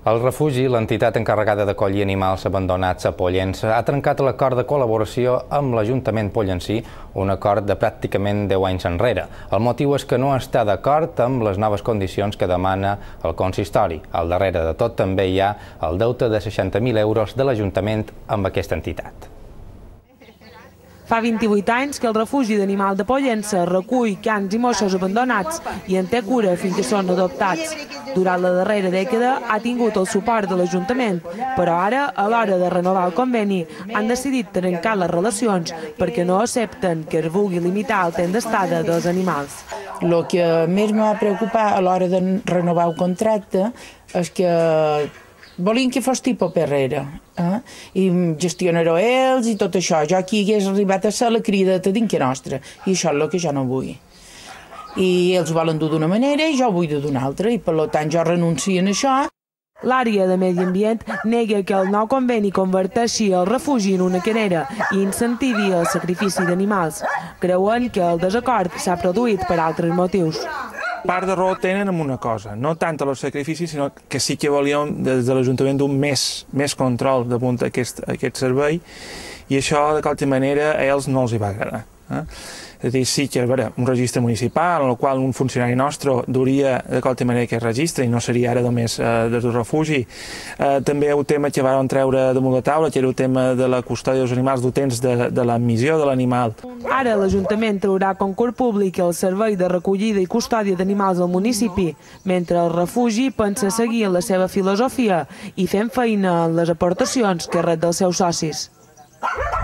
El refugi, l'entitat encarregada d'acollir animals abandonats a Pollença, ha trencat l'acord de col·laboració amb l'Ajuntament pollencí, un acord de pràcticament 10 anys enrere. El motiu és que no està d'acord amb les noves condicions que demana el consistori. Al darrere de tot també hi ha el deute de 60.000 euros de l'Ajuntament amb aquesta entitat. Fa 28 anys que el refugi d'animal de Pollença recull cans i mossos abandonats i en té cura fins que són adoptats. Durant la darrera dècada ha tingut el suport de l'Ajuntament, però ara, a l'hora de renovar el conveni, han decidit trencar les relacions perquè no accepten que es vulgui limitar el temps d'estada dels animals. El que més m'ha preocupat a l'hora de renovar el contracte és que volien que fos tipus Perrera, i gestionar-ho ells i tot això. Jo aquí hagués arribat a ser la crida de dintre nostra, i això és el que jo no vull. I ells volen dur d'una manera i jo vull dur d'una altra, i per tant jo renuncio a això. L'àrea de Medi Ambient nega que el nou conveni converteixi el refugi en una quenera i incentivi el sacrifici d'animals. Creuen que el desacord s'ha produït per altres motius. Part de raó tenen en una cosa, no tant el sacrifici, sinó que sí que volíem des de l'Ajuntament més control damunt aquest servei, i això de qualsevol manera a ells no els hi va agradar. És a dir, sí que era un registre municipal en el qual un funcionari nostre duria de qualsevol manera aquest registre i no seria ara només des del refugi. També un tema que van treure damunt la taula, que era el tema de la custòdia dels animals, del temps de l'admissió de l'animal. Ara l'Ajuntament traurà a concurs públic el servei de recollida i custòdia d'animals al municipi, mentre el refugi pensa seguir en la seva filosofia i fent feina en les aportacions que rep dels seus socis.